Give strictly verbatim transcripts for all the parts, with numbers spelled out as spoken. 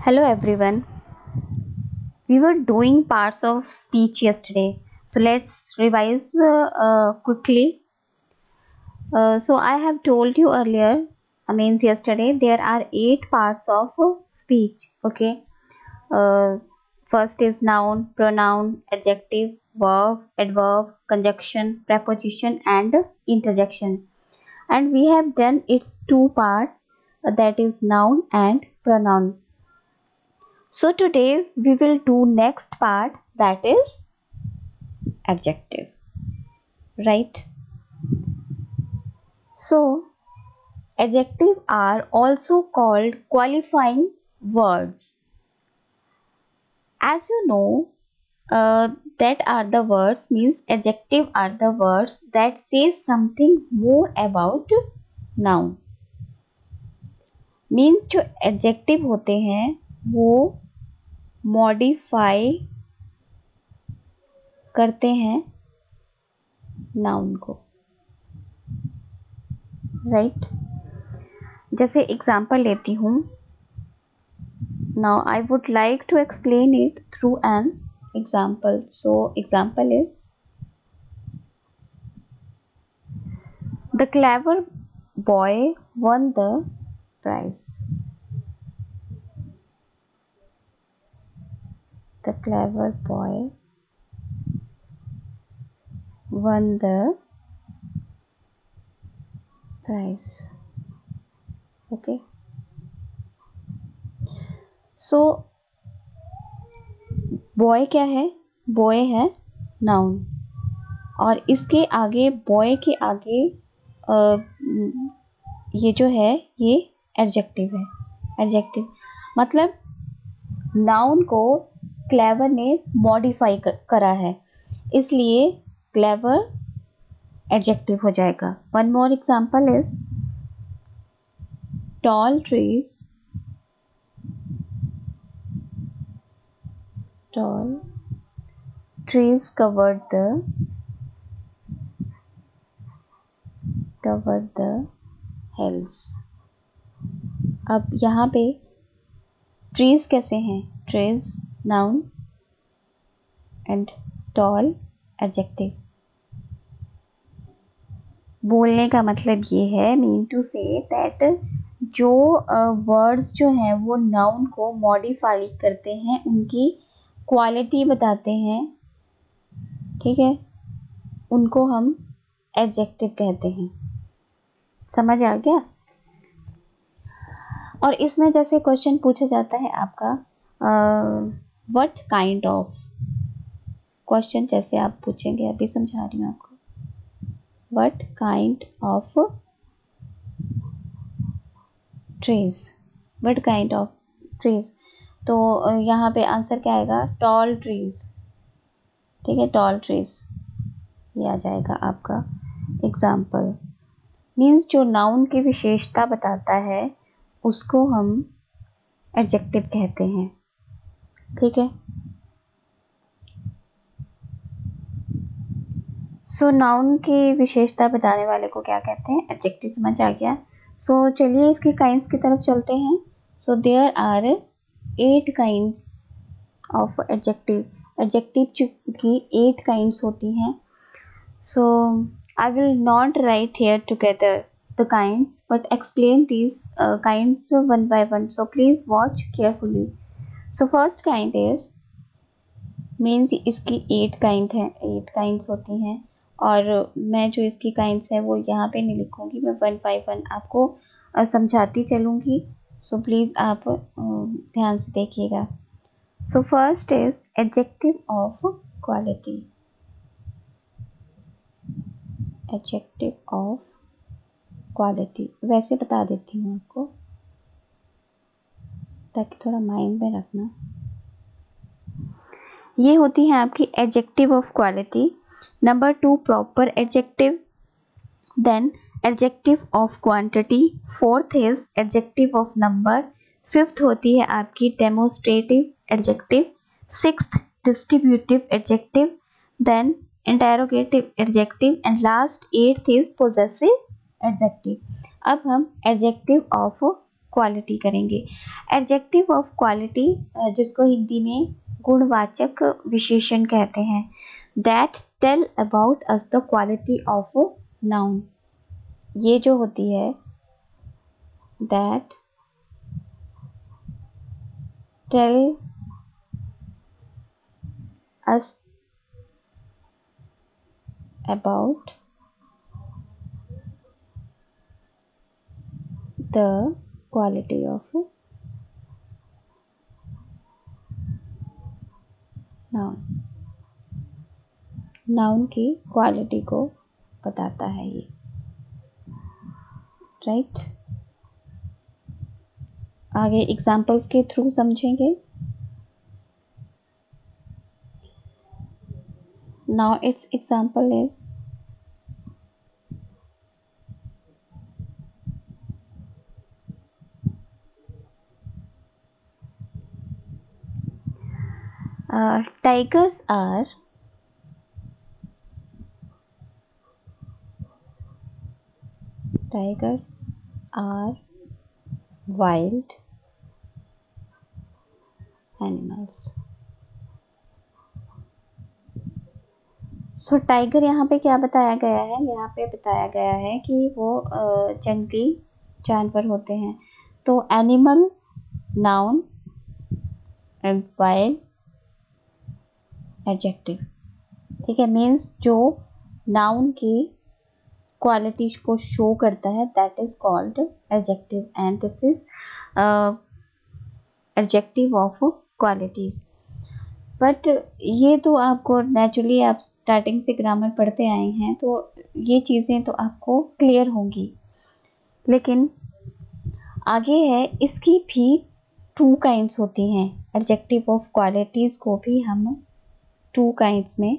Hello everyone. We were doing parts of speech yesterday, so let's revise uh, uh, quickly. Uh, so I have told you earlier, I mean yesterday, there are eight parts of uh, speech. Okay. Uh, First is noun, pronoun, adjective, verb, adverb, conjunction, preposition, and interjection. And we have done its two parts, uh, that is noun and pronoun. So today we will do next part, that is adjective, right? So adjective are also called qualifying words. As you know, uh, that are the words means adjective are the words that say something more about noun. Means जो adjective होते हैं वो modify करते हैं noun को, right? जैसे example लेती हूँ. Now I would like to explain it through an example. So example is the clever boy won the prize. The clever boy won the prize. Okay, so boy क्या है? Boy है noun, और इसके आगे boy के आगे आ, ये जो है ये एडजेक्टिव है. एडजेक्टिव मतलब नाउन को क्लेवर ने मॉडिफाई करा है, इसलिए क्लेवर एडजेक्टिव हो जाएगा. One more example is tall trees. Tall trees covered the covered the hills. अब यहाँ पे trees कैसे हैं? trees noun and tall adjective. बोलने का मतलब ये है, मीन टू से दैट जो वर्ड्स uh, जो हैं वो नाउन को मॉडिफाई करते हैं, उनकी क्वालिटी बताते हैं, ठीक है, उनको हम एडजेक्टिव कहते हैं. समझ आ गया? और इसमें जैसे क्वेश्चन पूछा जाता है आपका व्हाट काइंड ऑफ, क्वेश्चन जैसे आप पूछेंगे, अभी समझा रही हूँ आपको. What kind of trees. What kind of trees, तो यहाँ पे आंसर क्या आएगा? Tall trees. ठीक है, टॉल ट्रीज ये आ जाएगा आपका एग्जाम्पल. मीन्स जो नाउन की विशेषता बताता है उसको हम एडजेक्टिव कहते हैं. ठीक है, सो नाउन की विशेषता बताने वाले को क्या कहते हैं? एडजेक्टिव. समझ आ गया? सो so, चलिए इसकी काइंड्स की तरफ चलते हैं. So there are eight kinds of adjective. Adjective की एट काइंड्स होती हैं. So I will not write here together the kinds but explain these kinds one by one. So please watch carefully. So first kind is, means इसकी eight kind है, eight kinds होती हैं, और मैं जो इसकी काइंड्स है वो यहाँ पे नहीं लिखूंगी, मैं वन बाय वन आपको समझाती चलूँगी. सो प्लीज़ आप ध्यान से देखिएगा. So first is adjective of quality. Adjective of quality वैसे बता देती हूँ आपको ताकि थोड़ा माइंड में रखना. ये होती है आपकी adjective of quality. Number two, proper adjective. Then adjective of quantity. Fourth is adjective of number. Fifth होती है आपकी demonstrative adjective. Sixth distributive adjective. Then interrogative adjective and last eighth is possessive adjective. अब हम adjective of quality करेंगे। Adjective of quality जिसको हिंदी में गुणवाचक विशेषण कहते हैं, that tell about us the quality of noun. ये जो होती है that tell us about the quality of noun, noun की क्वालिटी को बताता है ये, राइट right? आगे एग्जाम्पल्स के थ्रू समझेंगे। Now it's example is tigers are tigers are wild animals। So tiger यहाँ पे क्या बताया गया है, यहाँ पे बताया गया है कि वो जंगली जानवर होते हैं। तो animal noun and wild adjective, ठीक है, मीन्स जो नाउन की क्वालिटी को शो करता है that is called adjective and this is adjective of qualities. But ये तो आपको नेचुरली, आप स्टार्टिंग से ग्रामर पढ़ते आए हैं तो ये चीज़ें तो आपको क्लियर होंगी, लेकिन आगे है इसकी भी टू काइंड्स होती हैं। एडजेक्टिव ऑफ क्वालिटीज़ को भी हम टू काइंड्स में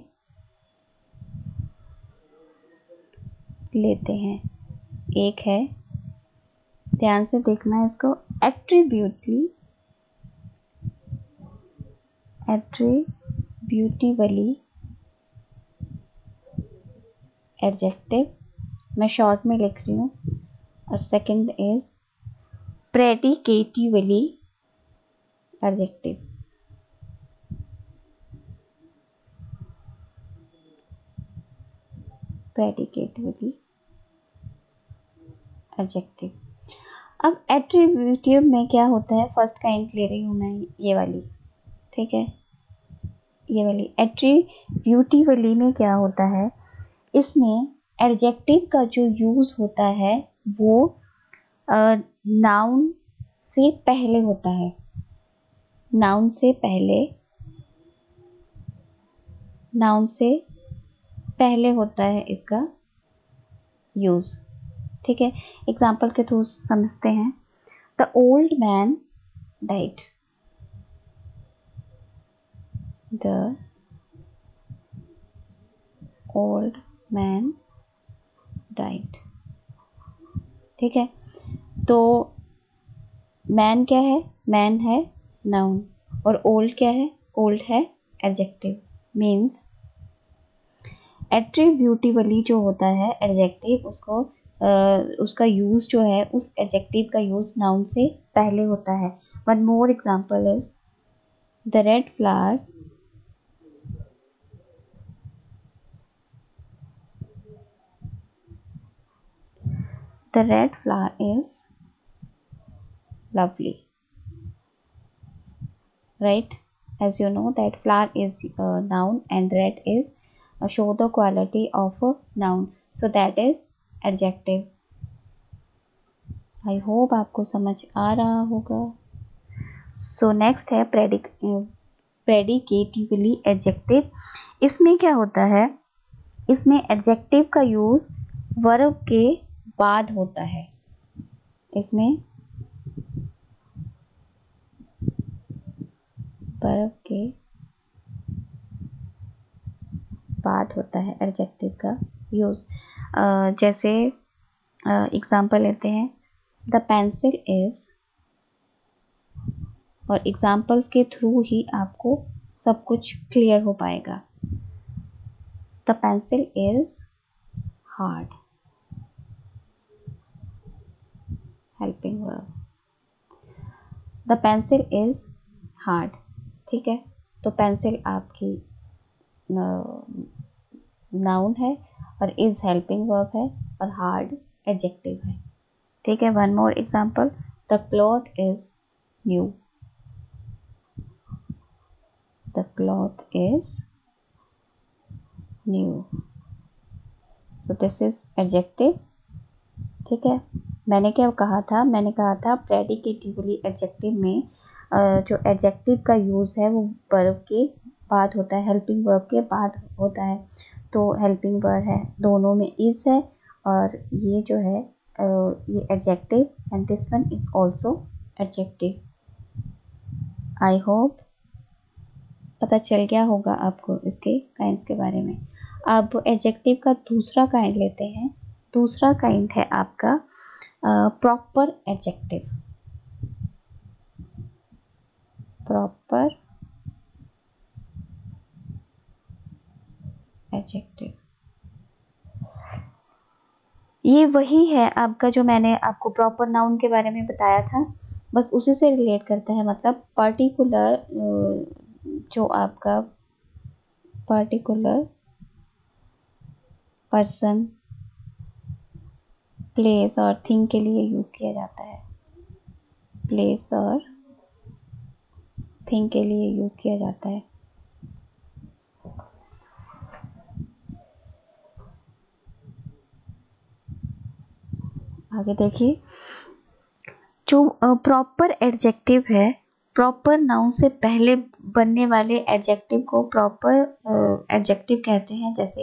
लेते हैं। एक है, ध्यान से देखना है इसको, एट्रीब्यूटली एट्रीब्यूटिवली एडजेक्टिव, मैं शॉर्ट में लिख रही हूँ, और second is predicatively adjective. Predicatively adjective. अब एट्रीब्यूटिव में क्या होता है, फर्स्ट काइंड ले रही हूँ मैं ये वाली, ठीक है, ये वाली एट्रीब्यूटिवली में क्या होता है, इसमें एडजेक्टिव का जो यूज होता है वो नाउन से पहले होता है, नाउन से पहले नाउन से पहले होता है इसका यूज, ठीक है। एग्जाम्पल के थ्रू समझते हैं। The old man died, the old man died, ठीक है। तो मैन क्या है, मैन है नाउन, और ओल्ड क्या है, ओल्ड है एडजेक्टिव। मीन्स एट्रीब्यूटिवली जो होता है एडजेक्टिव, उसको Uh, उसका यूज जो है, उस एडजेक्टिव का यूज नाउन से पहले होता है। One more example is the red flower the red flower is lovely, right, as you know that flower is a noun and red is uh, show the quality of a noun, so that is adjective। I hope आपको समझ आ रहा होगा। सो next है प्रेडिक predicatively adjective. इसमें क्या होता है, इसमें एडजेक्टिव का यूज वर्ब के बाद होता है, इसमें वर्ब के बाद होता है एडजेक्टिव का यूज। uh, जैसे एग्जाम्पल uh, लेते हैं, द पेंसिल इज, और एग्जाम्पल्स के थ्रू ही आपको सब कुछ क्लियर हो पाएगा। The pencil is hard, helping verb, the pencil is hard, ठीक है, तो पेंसिल आपकी नाउन है और इज हेल्पिंग वर्ब है और हार्ड एडजेक्टिव है, ठीक है। One more example, the cloth is new, the cloth is new, so this is adjective, ठीक है। मैंने क्या कहा था, मैंने कहा था प्रेडिकेटिवली एडजेक्टिव में uh, जो एडजेक्टिव का यूज़ है वो वर्ब के बाद होता है, हेल्पिंग वर्ब के बाद होता है, तो हेल्पिंग वर्ब है, दोनों में इज है और ये जो है uh, ये adjective and this one is also adjective. I hope पता चल गया होगा आपको इसके काइंड्स के बारे में। अब एडजेक्टिव का दूसरा काइंड लेते हैं। दूसरा काइंड है आपका प्रॉपर एडजेक्टिव, प्रॉपर एडजेक्टिव। ये वही है आपका जो मैंने आपको प्रॉपर नाउन के बारे में बताया था, बस उसी से रिलेट करता है, मतलब पर्टिकुलर जो आपका पर्टिकुलर पर्सन, प्लेस और थिंग के लिए यूज किया जाता है, प्लेस और थिंग के लिए यूज किया जाता है। आगे देखिए, जो प्रॉपर एडजेक्टिव है, प्रॉपर नाउन से पहले बनने वाले एडजेक्टिव को प्रॉपर एडजेक्टिव कहते हैं। जैसे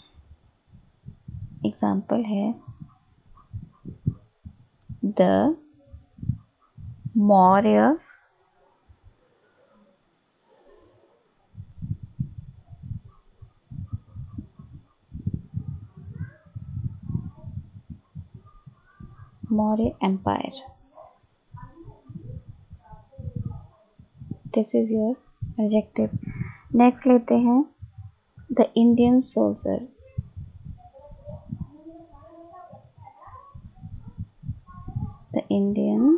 एग्जाम्पल है the more, Maurya Empire, this is your adjective। Next लेते हैं the Indian soldier, the Indian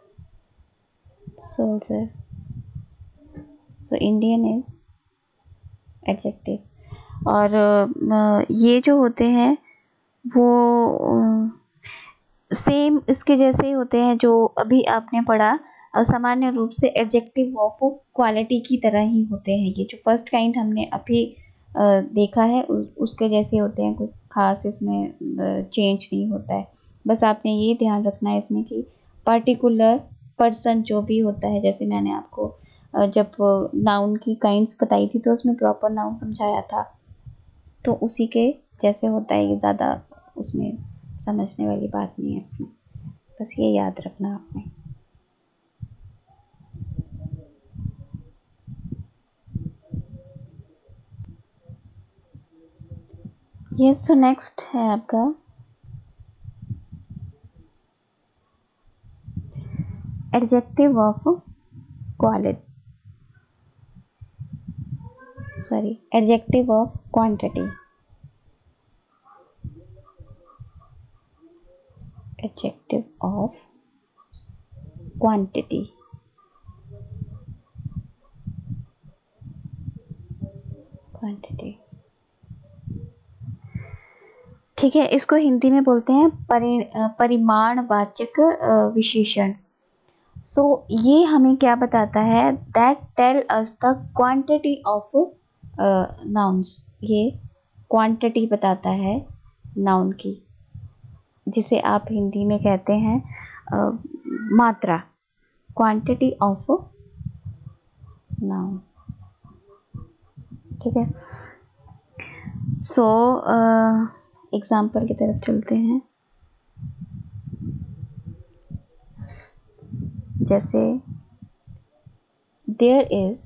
soldier, so Indian is adjective. और ये जो होते हैं वो सेम इसके जैसे ही होते हैं जो अभी आपने पढ़ा, सामान्य रूप से एडजेक्टिव ऑफ क्वालिटी की तरह ही होते हैं। ये जो फर्स्ट काइंड हमने अभी देखा है उस, उसके जैसे होते हैं, कुछ खास इसमें चेंज नहीं होता है। बस आपने ये ध्यान रखना है इसमें कि पर्टिकुलर पर्सन जो भी होता है, जैसे मैंने आपको जब नाउन की काइंड्स बताई थी तो उसमें प्रॉपर नाउन समझाया था, तो उसी के जैसे होता है, ये ज़्यादा उसमें समझने वाली बात नहीं है इसमें, बस ये याद रखना आपने। यस, सो नेक्स्ट है आपका adjective of quality, sorry adjective of quantity, adjective of quantity, quantity, ठीक है। इसको हिंदी में बोलते हैं परि, परिमाणवाचक विशेषण। सो so, ये हमें क्या बताता है, that tell us the quantity of nouns, ये क्वांटिटी बताता है नाउन की, जिसे आप हिंदी में कहते हैं uh, मात्रा, क्वांटिटी ऑफ नाउन, ठीक है। सो एग्जाम्पल की तरफ चलते हैं। जैसे there is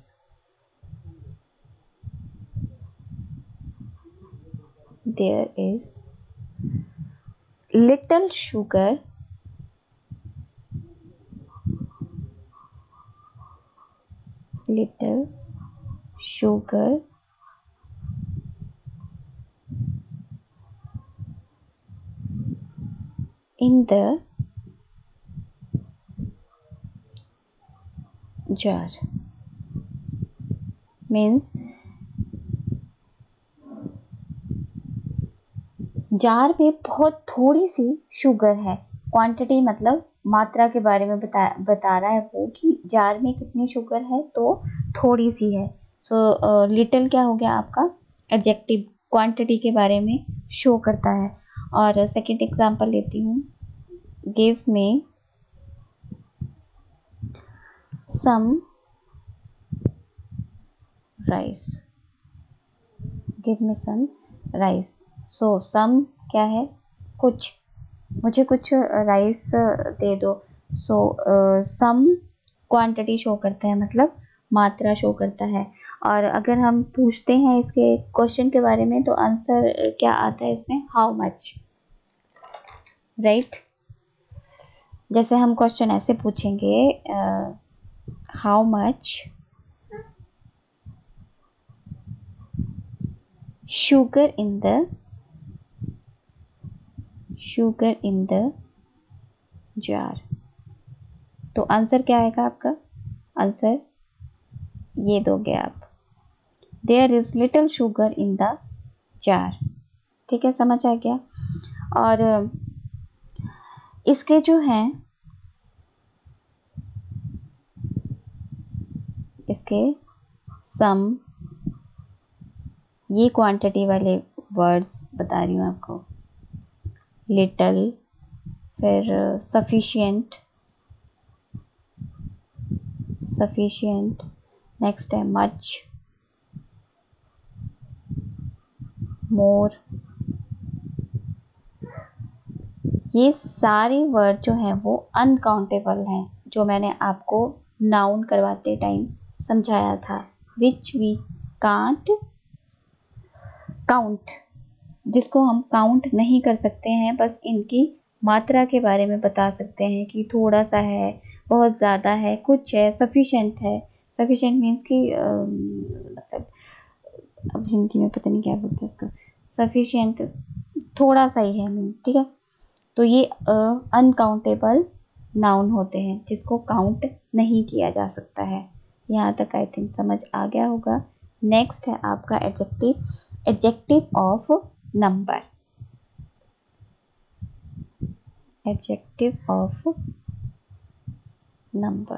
there is little sugar little sugar in the jar means jar में बहुत थोड़ी सी शुगर है। क्वांटिटी मतलब मात्रा के बारे में बता बता रहा है वो कि जार में कितनी शुगर है, तो थोड़ी सी है। सो लिटिल क्या हो गया आपका एडजेक्टिव, क्वांटिटी के बारे में शो करता है। और सेकंड एग्जांपल लेती हूँ, give me some rice, give me some rice. So some क्या है, कुछ, मुझे कुछ राइस दे दो। सो सम क्वांटिटी शो करता है, मतलब मात्रा शो करता है। और अगर हम पूछते हैं इसके क्वेश्चन के बारे में, तो आंसर क्या आता है इसमें, हाउ मच, राइट। जैसे हम क्वेश्चन ऐसे पूछेंगे, how much sugar in the sugar in the jar, तो आंसर क्या आएगा आपका, आंसर ये दोगे आप, there is little sugar in the jar. ठीक है, समझ आ गया। और इसके जो हैं, इसके सम, ये क्वांटिटी वाले वर्ड्स बता रही हूँ आपको, लिटिल, फिर सफिशिएंट, सफिशिएंट, नेक्स्ट है मच, मोर। ये सारे वर्ड जो हैं वो अनकाउंटेबल हैं, जो मैंने आपको नाउन करवाते टाइम समझाया था, विच वी कांट काउंट, जिसको हम काउंट नहीं कर सकते हैं, बस इनकी मात्रा के बारे में बता सकते हैं कि थोड़ा सा है, बहुत ज़्यादा है, कुछ है, सफिशिएंट है। सफिशिएंट मीन्स कि मतलब अब हिंदी में पता नहीं क्या बोलते हैं इसको, सफिशिएंट थोड़ा सा ही है मीन, ठीक है। तो ये अनकाउंटेबल नाउन होते हैं, जिसको काउंट नहीं किया जा सकता है। यहाँ तक आई थिंक समझ आ गया होगा। नेक्स्ट है आपका adjective, adjective of number, adjective of number.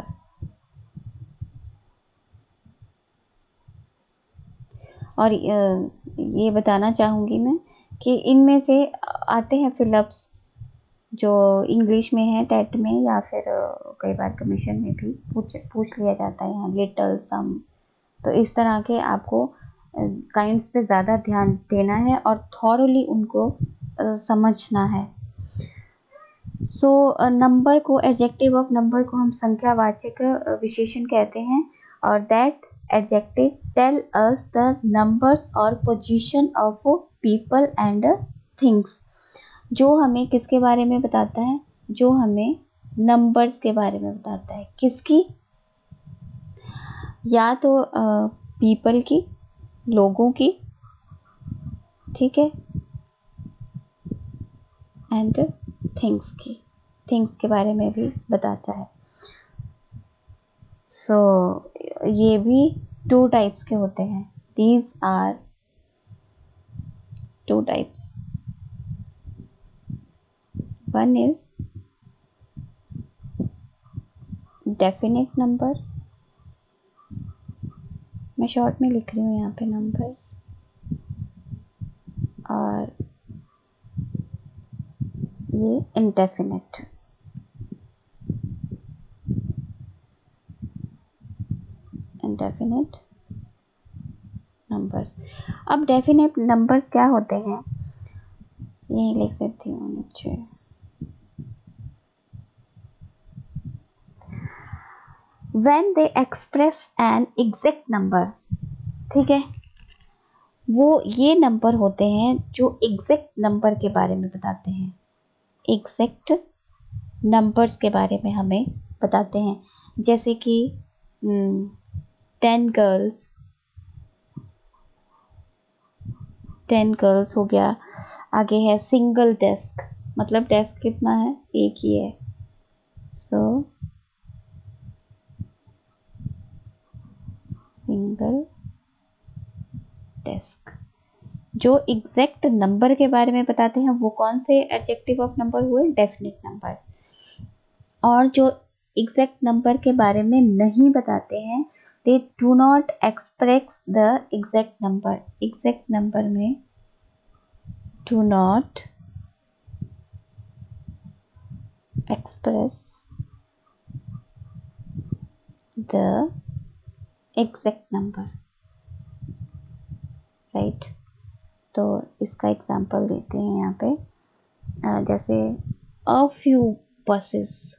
और ये बताना चाहूँगी मैं कि इनमें से आते हैं फिलअप्स, जो इंग्लिश में है टेट में, या फिर कई बार कमीशन में भी पूछ पूछ लिया जाता है यहाँ, लिटल, सम। तो इस तरह के आपको काइंड्स पे ज़्यादा ध्यान देना है और थॉरली उनको uh, समझना है। सो so, नंबर uh, को, एडजेक्टिव ऑफ नंबर को हम संख्यावाचक uh, विशेषण कहते हैं, और that adjective tell us the numbers और position of people and things, जो हमें किसके बारे में बताता है, जो हमें नंबर्स के बारे में बताता है। किसकी, या तो पीपल uh, की, लोगों की, ठीक है, एंड थिंग्स की, थिंग्स के बारे में भी बताता है। सो so, ये भी टू टाइप्स के होते हैं, these are two types. One is definite number, मैं शॉर्ट में लिख रही हूँ यहाँ पे नंबर्स, और ये इंडेफिनेट, इंडेफिनेट नंबर्स। अब डेफिनेट नंबर्स क्या होते हैं, यही लिख देती हूँ नीचे। When they express an exact number, ठीक है, वो ये नंबर होते हैं जो एग्जैक्ट नंबर के बारे में बताते हैं, एग्जैक्ट नंबर्स के बारे में हमें बताते हैं। जैसे कि टेन गर्ल्स, टेन गर्ल्स हो गया। आगे है सिंगल डेस्क, मतलब डेस्क कितना है, एक ही है। So single desk. जो एग्जैक्ट नंबर के बारे में बताते हैं वो कौन से एडजेक्टिव ऑफ नंबर हुए? Definite numbers. और जो एग्जैक्ट नंबर के बारे में नहीं बताते हैं, they do not express the exact number. Exact number में do not express the exact number, right. तो इसका एग्जांपल देते हैं यहाँ पे, जैसे अ फ्यू बसेस,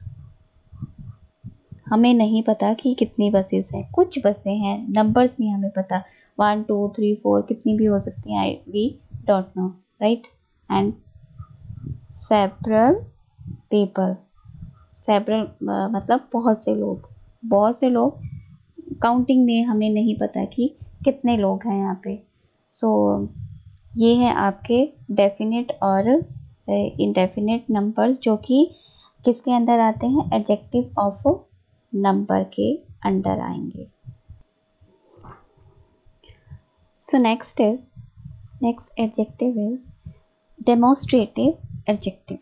हमें नहीं पता कि कितनी बसेस हैं, कुछ बसें हैं, नंबर्स नहीं हमें पता, वन टू थ्री फोर कितनी भी हो सकती हैं, I we don't know, right. And several people, several मतलब बहुत से लोग, बहुत से लोग, काउंटिंग में हमें नहीं पता कि कितने लोग हैं यहाँ पे। सो so, ये हैं आपके डेफिनेट और इनडेफिनेट नंबर्स, जो कि किसके अंदर आते हैं? एडजेक्टिव ऑफ नंबर के अंडर आएंगे। So next is next adjective is demonstrative adjective.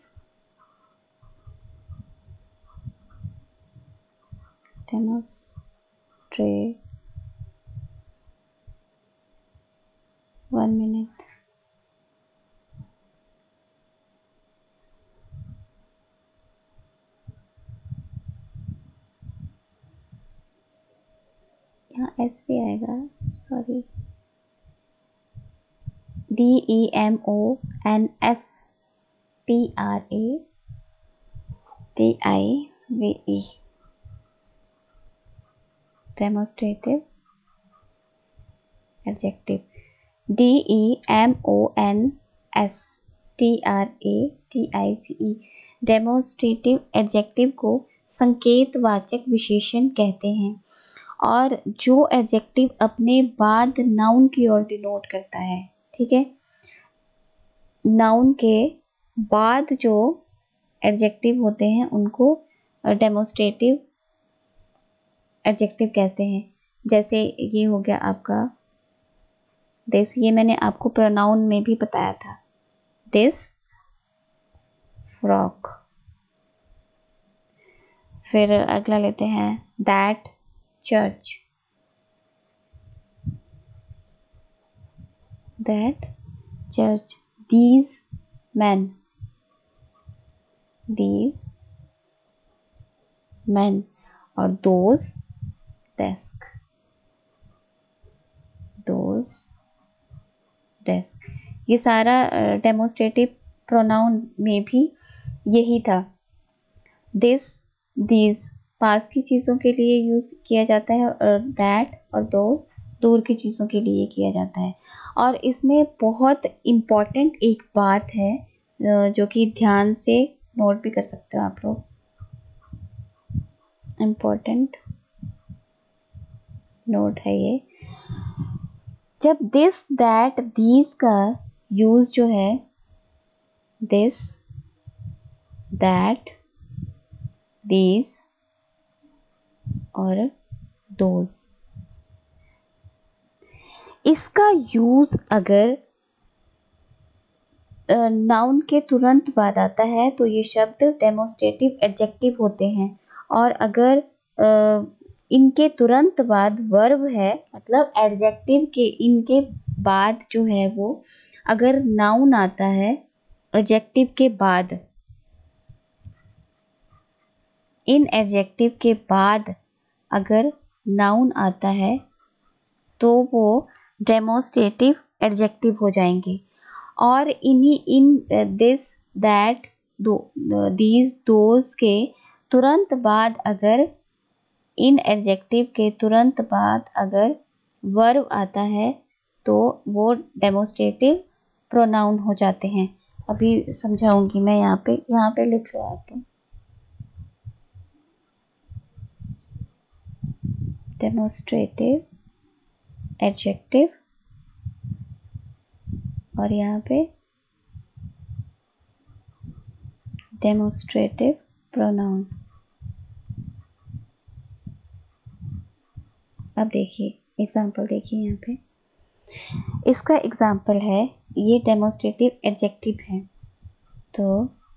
Demonstrate one minute यहाँ एस भी आएगा, sorry. D E M O N S T R A T I V E, demonstrative adjective. D E M O N S T R A T I V E, demonstrative adjective को संकेतवाचक विशेषण कहते हैं, और जो adjective अपने बाद noun की ओर डिनोट करता है, ठीक है। नाउन के बाद जो एडजेक्टिव होते हैं उनको डेमोस्ट्रेटिव एडजेक्टिव कहते हैं। जैसे ये हो गया आपका दिस, ये मैंने आपको प्रोनाउन में भी बताया था, दिस फ्रॉक। फिर अगला लेते हैं that church, that church. these men, these men, और those desk, those desk। ये सारा डेमोस्ट्रेटिव प्रोनाउन में भी यही था। this, these पास की चीज़ों के लिए यूज किया जाता है, और that और those दूर की चीज़ों के लिए किया जाता है। और इसमें बहुत इम्पॉर्टेंट एक बात है जो कि ध्यान से नोट भी कर सकते हो आप लोग, इम्पॉर्टेंट नोट है ये। जब दिस दैट दीज का यूज जो है, दिस दैट दीज और दोज, इसका यूज अगर नाउन के तुरंत बाद आता है तो ये शब्द डेमोस्ट्रेटिव एडजेक्टिव होते हैं, और अगर आ, इनके तुरंत बाद वर्ब है, मतलब एडजेक्टिव के इनके बाद जो है वो, अगर नाउन आता है एडजेक्टिव के बाद, इन एडजेक्टिव के बाद अगर नाउन आता है तो वो डेमोस्ट्रेटिव एडजेक्टिव हो जाएंगे। और इन्हीं इन दिस दैट दीज दोज के तुरंत बाद अगर इन एडजेक्टिव के तुरंत बाद अगर वर्ब आता है तो वो डेमोस्ट्रेटिव प्रोनाउन हो जाते हैं। अभी समझाऊंगी मैं, यहाँ पे यहाँ पे लिख लो आके, डेमोस्ट्रेटिव एडजेक्टिव, और यहाँ पे डेमोस्ट्रेटिव प्रोनाउन। अब देखिए एग्जाम्पल देखिए यहाँ पे, इसका एग्जाम्पल है, ये डेमोस्ट्रेटिव एडजेक्टिव है। तो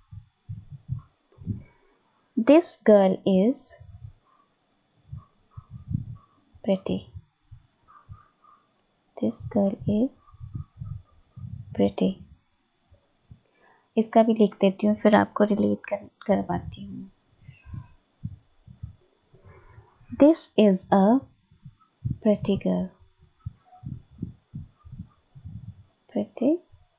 this girl is pretty, this girl is pretty. इसका भी लिख देती हूँ, फिर आपको रिलेट कर करवाती हूँ। This is a pretty girl, pretty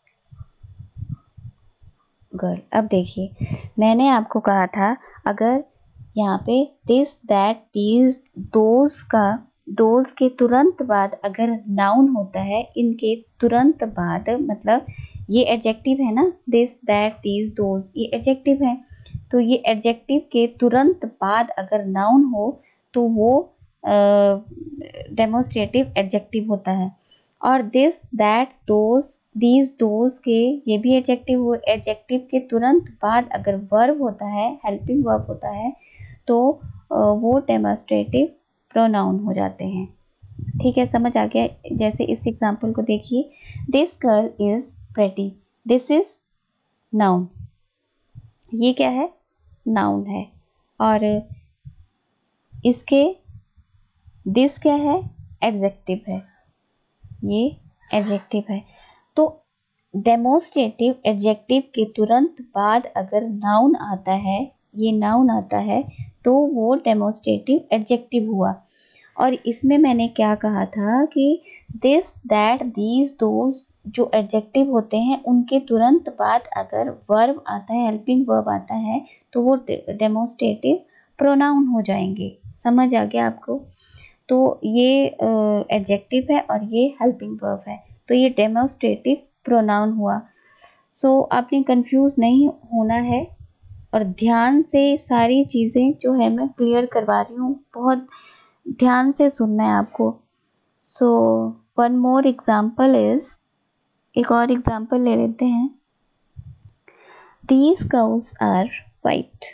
girl. अब देखिए, मैंने आपको कहा था अगर यहाँ पे दिस दैट दीज दोज का दोज के तुरंत बाद अगर नाउन होता है, इनके तुरंत बाद, मतलब ये एडजेक्टिव है ना, दिस दैट दीज दोज, ये एडजेक्टिव है। तो ये एडजेक्टिव के तुरंत बाद अगर नाउन हो तो वो डेमोस्ट्रेटिव एडजेक्टिव होता है। और this that those these those के ये भी एडजेक्टिव, वो एडजेक्टिव के तुरंत बाद अगर वर्ब होता है, हेल्पिंग वर्ब होता है, तो वो डेमोस्ट्रेटिव प्रोनाउन हो जाते हैं। ठीक है, समझ आ गया? जैसे इस एग्जांपल को देखिए, this girl is pretty, this is noun, ये क्या है? नाउन है। और इसके दिस क्या है? एडजेक्टिव है, ये एडजेक्टिव है। तो डेमोस्ट्रेटिव एडजेक्टिव के तुरंत बाद अगर नाउन आता है, ये नाउन आता है, तो वो डेमोस्ट्रेटिव एडजेक्टिव हुआ। और इसमें मैंने क्या कहा था कि दिस दैट दीज दोज जो एडजेक्टिव होते हैं, उनके तुरंत बाद अगर वर्ब आता है, हेल्पिंग वर्ब आता है, तो वो डेमोस्ट्रेटिव प्रोनाउन हो जाएंगे। समझ आ गया आपको? तो ये एडजेक्टिव uh, है और ये हेल्पिंग वर्ब है, तो ये डेमोस्ट्रेटिव प्रोनाउन हुआ। सो so, आपने कंफ्यूज नहीं होना है, और ध्यान से सारी चीज़ें जो है मैं क्लियर करवा रही हूँ, बहुत ध्यान से सुनना है आपको। So one more example is, एक और एग्जाम्पल ले लेते हैं। These cows are white,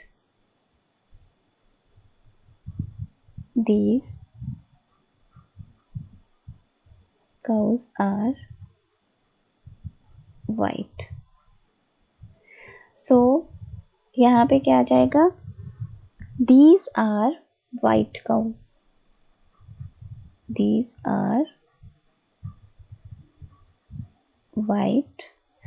these cows are white। so यहाँ पे क्या आ जाएगा? These are white cows, these are white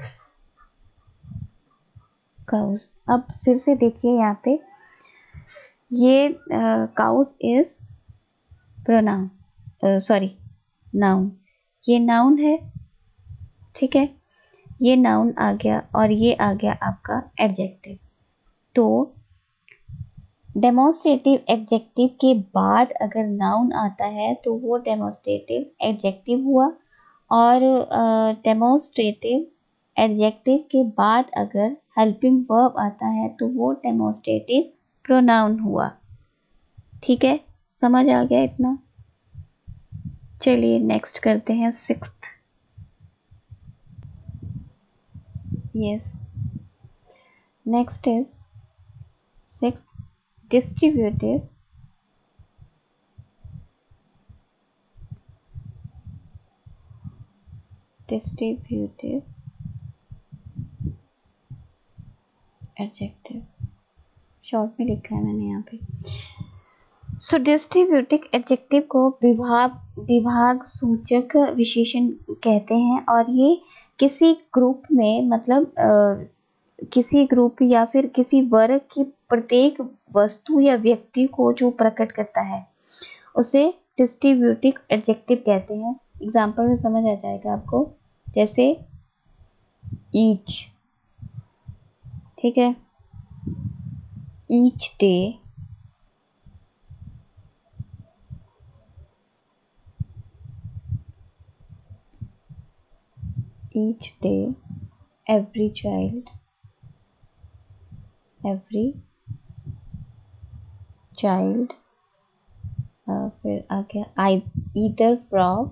cows। अब फिर से देखिए यहाँ पे, ये cows is pronoun, sorry noun, ये नाउन है, ठीक है, ये नाउन आ गया और ये आ गया आपका एडजेक्टिव। तो डेमोस्ट्रेटिव एडजेक्टिव के बाद अगर नाउन आता है तो वो डेमोस्ट्रेटिव एडजेक्टिव हुआ, और डेमोस्ट्रेटिव एडजेक्टिव के बाद अगर हेल्पिंग वर्ब आता है तो वो डेमोस्ट्रेटिव प्रोनाउन हुआ। ठीक है, समझ आ गया इतना? चलिए नेक्स्ट करते हैं, sixth. Yes, next is sixth, distributive distributive adjective, short में लिखा है मैंने यहाँ पे। सो डिस्ट्रीब्यूटिव एडजेक्टिव को विभाग विभाग सूचक विशेषण कहते हैं, और ये किसी ग्रुप में, मतलब आ, किसी ग्रुप या फिर किसी वर्ग की प्रत्येक वस्तु या व्यक्ति को जो प्रकट करता है, उसे डिस्ट्रीब्यूटिव एडजेक्टिव कहते हैं। एग्जाम्पल में समझ आ जाएगा आपको, जैसे ईच, ठीक है, each day, each day, every child, every child, uh, फिर आ गया either frog,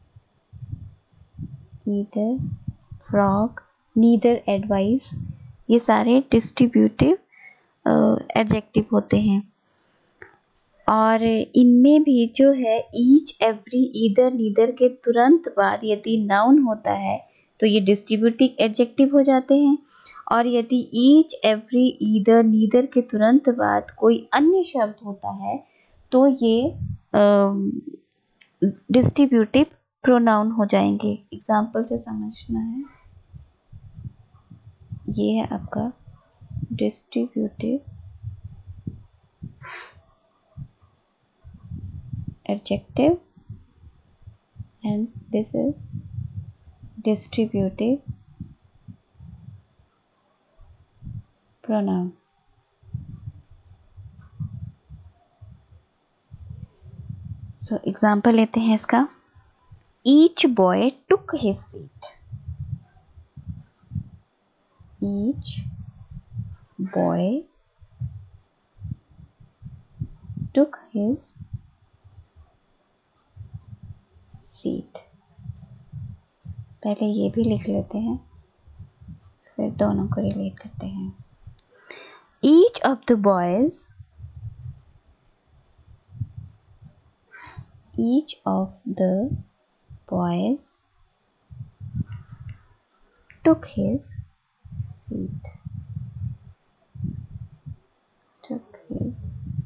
either frog, neither advice, ये सारे डिस्ट्रीब्यूटिव एडजेक्टिव होते हैं। और इनमें भी जो है ईच, एवरी, ईदर, नीदर के तुरंत बाद यदि नाउन होता है तो ये डिस्ट्रीब्यूटिव एडजेक्टिव हो जाते हैं, और यदि ईच, एवरी, ईदर, नीदर के तुरंत बाद कोई अन्य शब्द होता है तो ये डिस्ट्रीब्यूटिव प्रोनाउन हो जाएंगे। एग्जाम्पल से समझना है, ये है आपका distributive adjective and this is distributive pronoun. So example लेते हैं इसका, each boy took his seat. Each boy took his seat. पहले ये भी लिख लेते हैं, फिर दोनों को रिलेट करते हैं। Each of the boys each of the boys took his seat. took his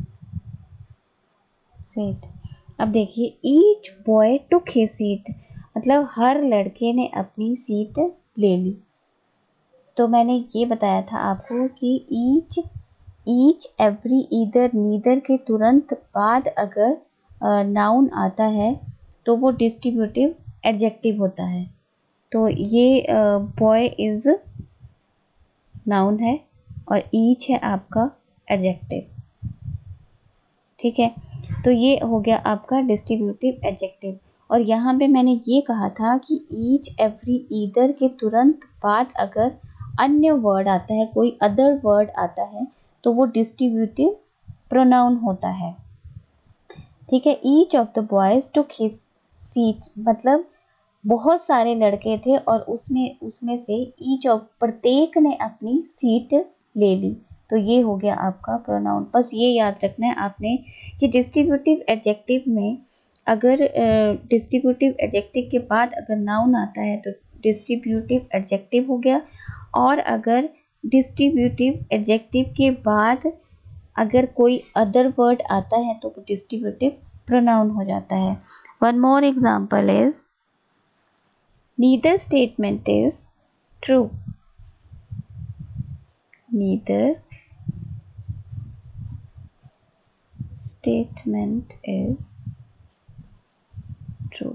seat. अब देखिए, each boy took his seat मतलब हर लड़के ने अपनी सीट ले ली। तो मैंने ये बताया था आपको कि each, each, every, either, neither के तुरंत बाद अगर नाउन uh, आता है तो वो डिस्ट्रीब्यूटिव एडजेक्टिव होता है। तो ये बॉय इज नाउन है और ईच है आपका एडजेक्टिव। ठीक है, तो ये हो गया आपका डिस्ट्रीब्यूटिव एडजेक्टिव। और यहाँ पे मैंने ये कहा था कि ईच, एवरी, ईदर के तुरंत बाद अगर अन्य वर्ड आता है, कोई अदर वर्ड आता है तो वो डिस्ट्रीब्यूटिव प्रोनाउन होता है। ठीक है, each of the boys took his seat मतलब बहुत सारे लड़के थे और उसमें उसमें से ईच ऑफ प्रत्येक ने अपनी सीट ले ली। तो ये हो गया आपका प्रोनाउन। बस ये याद रखना है आपने कि डिस्ट्रीब्यूटिव एडजेक्टिव में अगर डिस्ट्रीब्यूटिव एडजेक्टिव के बाद अगर नाउन आता है तो डिस्ट्रीब्यूटिव एडजेक्टिव हो गया, और अगर डिस्ट्रीब्यूटिव एडजेक्टिव के बाद अगर कोई अदर वर्ड आता है तो वो डिस्ट्रीब्यूटिव प्रोनाउन हो जाता है। One more example is neither statement is true. Neither statement is true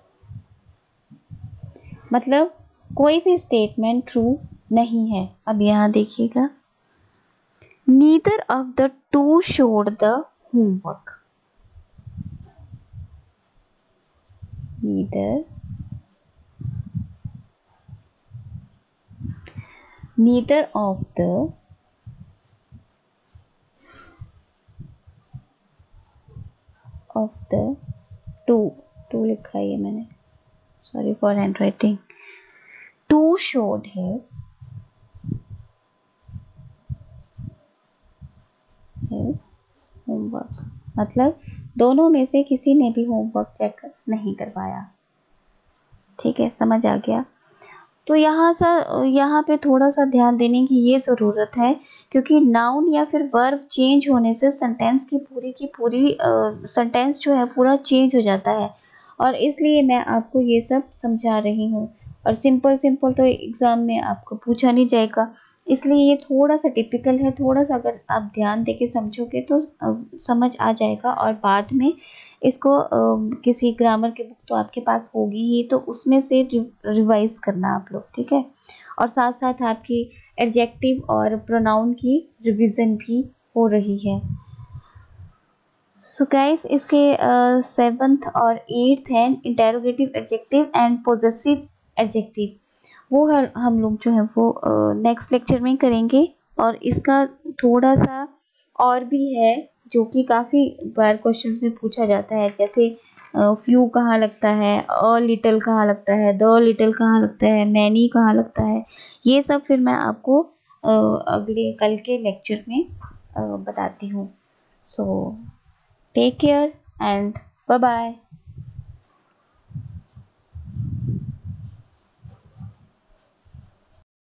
मतलब कोई भी स्टेटमेंट ट्रू नहीं है। अब यहाँ देखिएगा, neither of the two showed the homework. Neither neither of the of the two two लिखा है ये मैंने, sorry for handwriting. Two showed his his homework मतलब दोनों में से किसी ने भी होमवर्क चेक नहीं करवाया। ठीक है, समझ आ गया। तो यहाँ सा यहाँ पे थोड़ा सा ध्यान देने की ये ज़रूरत है क्योंकि नाउन या फिर वर्ब चेंज होने से सेंटेंस की पूरी की पूरी सेंटेंस जो है पूरा चेंज हो जाता है, और इसलिए मैं आपको ये सब समझा रही हूँ। और सिंपल सिंपल तो एग्ज़ाम में आपको पूछा नहीं जाएगा, इसलिए ये थोड़ा सा टिपिकल है। थोड़ा सा अगर आप ध्यान देके समझोगे तो समझ आ जाएगा, और बाद में इसको आ, किसी ग्रामर की बुक तो आपके पास होगी ही, तो उसमें से रिवाइज करना आप लोग। ठीक है, और साथ साथ आपकी एडजेक्टिव और प्रोनाउन की रिवीजन भी हो रही है। सो गाइस, इसके सेवन्थ और एट्थ हैं interrogative adjective and possessive adjective, वो हम लोग जो है वो नेक्स्ट लेक्चर में करेंगे। और इसका थोड़ा सा और भी है जो कि काफ़ी बार क्वेश्चन में पूछा जाता है, जैसे फ्यू कहाँ लगता है, अ लिटिल कहाँ लगता है, द लिटिल कहाँ लगता है, मैनी कहाँ लगता है। ये सब फिर मैं आपको अगले कल के लेक्चर में बताती हूँ। So take care and bye bye.